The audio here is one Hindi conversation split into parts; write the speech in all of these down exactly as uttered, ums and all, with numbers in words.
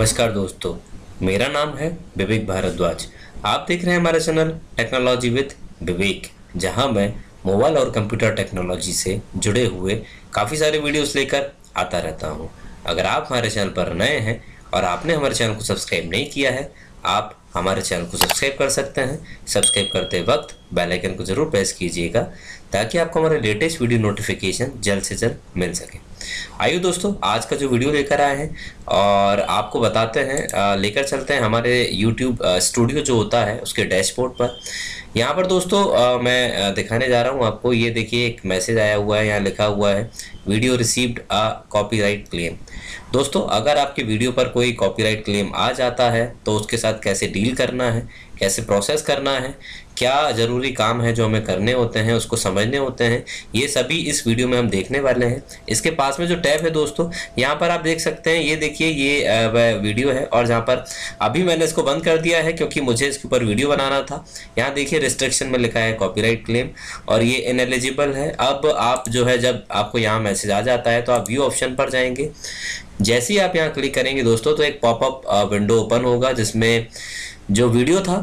नमस्कार दोस्तों, मेरा नाम है विवेक भारद्वाज। आप देख रहे हैं हमारा चैनल टेक्नोलॉजी विद विवेक, जहां मैं मोबाइल और कंप्यूटर टेक्नोलॉजी से जुड़े हुए काफ़ी सारे वीडियोस लेकर आता रहता हूं। अगर आप हमारे चैनल पर नए हैं और आपने हमारे चैनल को सब्सक्राइब नहीं किया है, आप हमारे चैनल को सब्सक्राइब कर सकते हैं। सब्सक्राइब करते वक्त बेल आइकन को ज़रूर प्रेस कीजिएगा ताकि आपको हमारे लेटेस्ट वीडियो नोटिफिकेशन जल्द से जल्द मिल सके। आइए दोस्तों, आज का जो वीडियो लेकर आए हैं और आपको बताते हैं, लेकर चलते हैं हमारे यूट्यूब स्टूडियो जो होता है उसके डैशबोर्ड पर। यहाँ पर दोस्तों आ, मैं दिखाने जा रहा हूँ आपको। ये देखिए, एक मैसेज आया हुआ है, यहाँ लिखा हुआ है video received a copyright claim. दोस्तों, अगर आपके वीडियो पर कोई कॉपीराइट क्लेम आ जाता है तो उसके साथ कैसे डील करना है, कैसे प्रोसेस करना है, क्या ज़रूरी काम है जो हमें करने होते हैं, उसको समझने होते हैं, ये सभी इस वीडियो में हम देखने वाले हैं। इसके पास में जो टैब है दोस्तों, यहाँ पर आप देख सकते हैं, ये देखिए, ये वह वीडियो है और जहाँ पर अभी मैंने इसको बंद कर दिया है क्योंकि मुझे इसके ऊपर वीडियो बनाना था। यहाँ देखिए रिस्ट्रिक्शन में लिखा है कॉपीराइट क्लेम और ये इनएलिजिबल है। अब आप जो है, जब आपको यहाँ मैसेज आ जाता है तो आप व्यू ऑप्शन पर जाएंगे। जैसे ही आप यहाँ क्लिक करेंगे दोस्तों तो एक पॉपअप विंडो ओपन होगा जिसमें जो वीडियो था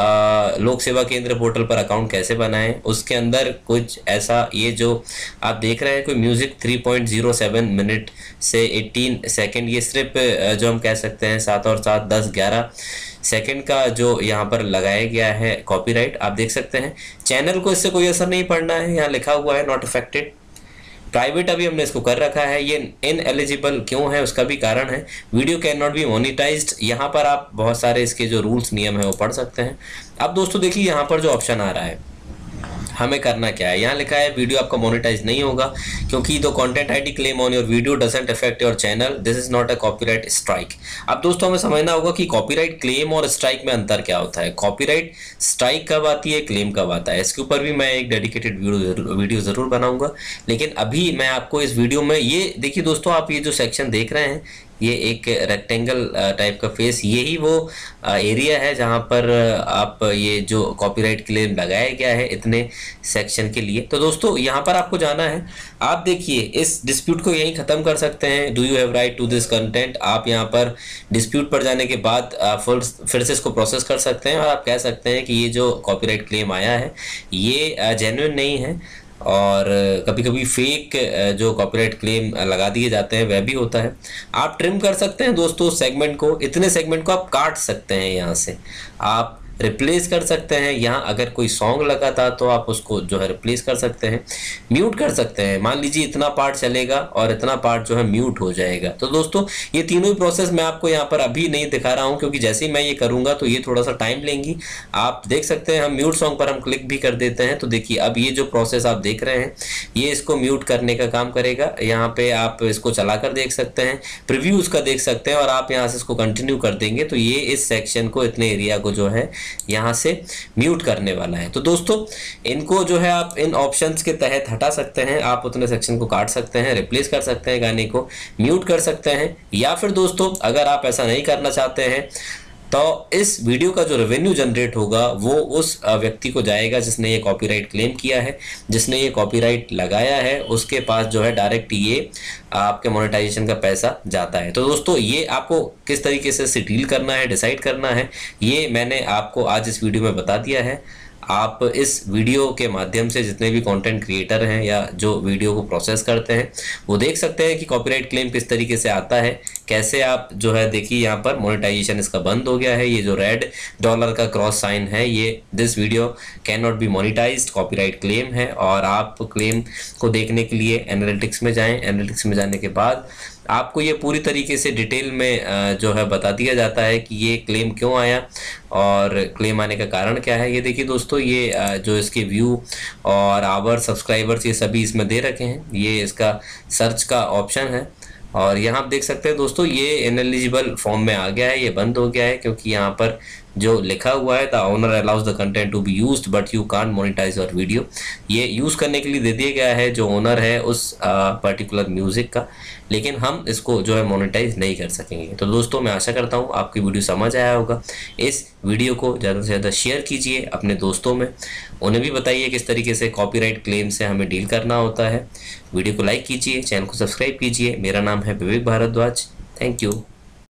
आ, लोक सेवा केंद्र पोर्टल पर अकाउंट कैसे बनाएं, उसके अंदर कुछ ऐसा, ये जो आप देख रहे हैं कोई music three point zero seven minute से अठारह सेकंड, ये सिर्फ जो हम कह सकते हैं सात और सात दस ग्यारह सेकंड का जो यहाँ पर लगाया गया है कॉपीराइट, आप देख सकते हैं। चैनल को इससे कोई असर नहीं पड़ना है, यहाँ लिखा हुआ है नॉट अफेक्टेड। प्राइवेट अभी हमने इसको कर रखा है। ये इनएलिजिबल क्यों है उसका भी कारण है। Video can not be monetised, यहाँ पर आप बहुत सारे इसके जो रूल्स नियम है वो पढ़ सकते हैं। अब दोस्तों देखिए, यहाँ पर जो ऑप्शन आ रहा है हमें करना क्या है, यहाँ लिखा है वीडियो आपका मोनेटाइज नहीं होगा क्योंकि the content ID claim on your video doesn't affect your channel, this is not a copyright strike. अब दोस्तों हमें समझना होगा कि कॉपीराइट क्लेम और स्ट्राइक में अंतर क्या होता है। कॉपीराइट स्ट्राइक कब आती है, क्लेम कब आता है, इसके ऊपर भी मैं एक डेडिकेटेड वीडियो वीडियो जरूर बनाऊंगा। लेकिन अभी मैं आपको इस वीडियो में, ये देखिए दोस्तों, आप ये जो सेक्शन देख रहे हैं, ये एक रेक्टेंगल टाइप का फेस, यही वो एरिया है जहाँ पर आप ये जो कॉपीराइट क्लेम लगाया गया है इतने सेक्शन के लिए। तो दोस्तों यहाँ पर आपको जाना है। आप देखिए, इस डिस्प्यूट को यहीं ख़त्म कर सकते हैं। Do you have right to this content, आप यहाँ पर डिस्प्यूट पर जाने के बाद फिर फिर से इसको प्रोसेस कर सकते हैं और आप कह सकते हैं कि ये जो कॉपीराइट क्लेम आया है ये जेन्युइन नहीं है। और कभी कभी फेक जो कॉपीराइट क्लेम लगा दिए जाते हैं वह भी होता है। आप ट्रिम कर सकते हैं दोस्तों सेगमेंट को, इतने सेगमेंट को आप काट सकते हैं, यहाँ से आप रिप्लेस कर सकते हैं। यहाँ अगर कोई सॉन्ग लगा था तो आप उसको जो है रिप्लेस कर सकते हैं, म्यूट कर सकते हैं। मान लीजिए इतना पार्ट चलेगा और इतना पार्ट जो है म्यूट हो जाएगा। तो दोस्तों ये तीनों ही प्रोसेस मैं आपको यहाँ पर अभी नहीं दिखा रहा हूँ क्योंकि जैसे ही मैं ये करूँगा तो ये थोड़ा सा टाइम लेंगी। आप देख सकते हैं, हम म्यूट सॉन्ग पर हम क्लिक भी कर देते हैं तो देखिए अब ये जो प्रोसेस आप देख रहे हैं ये इसको म्यूट करने का काम करेगा। यहाँ पे आप इसको चला कर देख सकते हैं, प्रिव्यू उसका देख सकते हैं और आप यहाँ से इसको कंटिन्यू कर देंगे तो ये इस सेक्शन को, इतने एरिया को जो है यहाँ से म्यूट करने वाला है। तो दोस्तों इनको जो है आप इन ऑप्शंस के तहत हटा सकते हैं। आप उतने सेक्शन को काट सकते हैं, रिप्लेस कर सकते हैं, गाने को म्यूट कर सकते हैं। या फिर दोस्तों अगर आप ऐसा नहीं करना चाहते हैं तो इस वीडियो का जो रेवेन्यू जनरेट होगा वो उस व्यक्ति को जाएगा जिसने ये कॉपीराइट क्लेम किया है, जिसने ये कॉपीराइट लगाया है, उसके पास जो है डायरेक्ट ये आपके मोनेटाइजेशन का पैसा जाता है। तो दोस्तों ये आपको किस तरीके से इसे डील करना है, डिसाइड करना है, ये मैंने आपको आज इस वीडियो में बता दिया है। आप इस वीडियो के माध्यम से जितने भी कंटेंट क्रिएटर हैं या जो वीडियो को प्रोसेस करते हैं वो देख सकते हैं कि कॉपीराइट क्लेम किस तरीके से आता है, कैसे आप जो है, देखिए यहाँ पर मोनेटाइजेशन इसका बंद हो गया है। ये जो रेड डॉलर का क्रॉस साइन है, ये this video can not be monetised, copyright claim है। और आप क्लेम को देखने के लिए एनालिटिक्स में जाएं। एनालिटिक्स में जाने के बाद आपको ये पूरी तरीके से डिटेल में जो है बता दिया जाता है कि ये क्लेम क्यों आया और क्लेम आने का कारण क्या है। ये देखिए दोस्तों, ये जो इसके व्यू और आवर, सब्सक्राइबर्स, ये सभी इसमें दे रखे हैं। ये इसका सर्च का ऑप्शन है और यहाँ आप देख सकते हैं दोस्तों ये इनएलिजिबल फॉर्म में आ गया है, ये बंद हो गया है क्योंकि यहाँ पर जो लिखा हुआ है the owner allows the content to be used but you can't monetise your video, ये यूज़ करने के लिए दे दिया गया है जो ओनर है उस पर्टिकुलर म्यूज़िक का, लेकिन हम इसको जो है मोनेटाइज नहीं कर सकेंगे। तो दोस्तों मैं आशा करता हूँ आपकी वीडियो समझ आया होगा। इस वीडियो को ज़्यादा से ज़्यादा शेयर कीजिए अपने दोस्तों में, उन्हें भी बताइए किस तरीके से कॉपीराइट क्लेम से हमें डील करना होता है। वीडियो को लाइक कीजिए, चैनल को सब्सक्राइब कीजिए। मेरा नाम है विवेक भारद्वाज। Thank you.